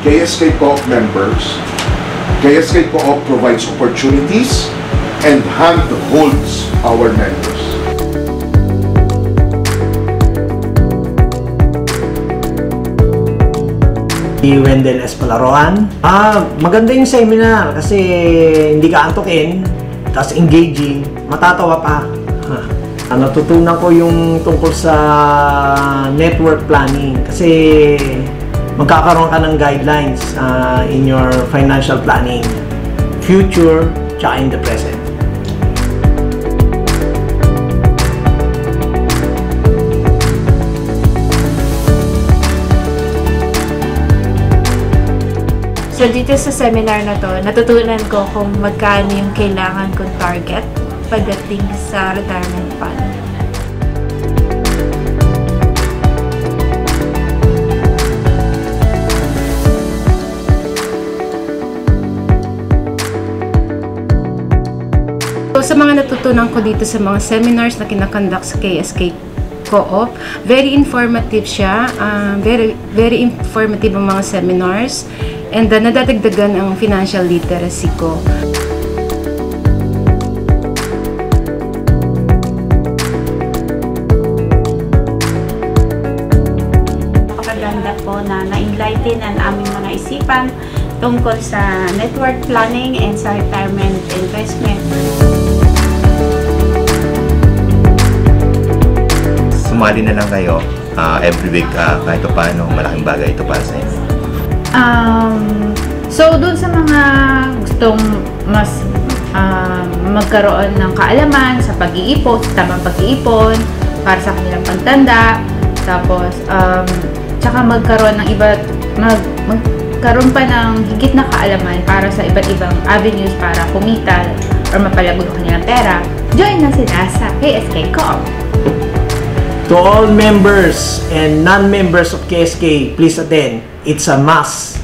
KSK Co-op members, KSK Co-op provides opportunities and handholds our members. Wendell Espalaroan. Maganda yung seminar kasi hindi ka antukin, tapos engaging, matatawa pa. Natutunan ko yung tungkol sa network planning kasi magkakaroon ka ng guidelines in your financial planning, future, tsaka in the present. So dito sa seminar na to, natutunan ko kung magkano yung kailangan kong target pagdating sa retirement fund. So sa mga natutunan ko dito sa mga seminars na kinakonduct sa KSK Co-op, very informative siya, very informative ang mga seminars, and nadadagdagan ang financial literacy ko. Napakaganda po na na-enlighten ang aming mga isipan tungkol sa network planning and sa retirement investment. Sumali na lang kayo every week kahit paano malaking bagay ito para sa inyo. So, dun sa mga gustong mas magkaroon ng kaalaman sa pag-iipon, sa tamang pag-iipon, para sa kanilang pagtanda, tapos, tsaka magkaroon ng magkaroon pa ng higit na kaalaman para sa iba't ibang avenues para kumita or mapalago ng kanilang pera, join na sila sa KSK Co-op. To all members and non-members of KSK, please attend. It's a must.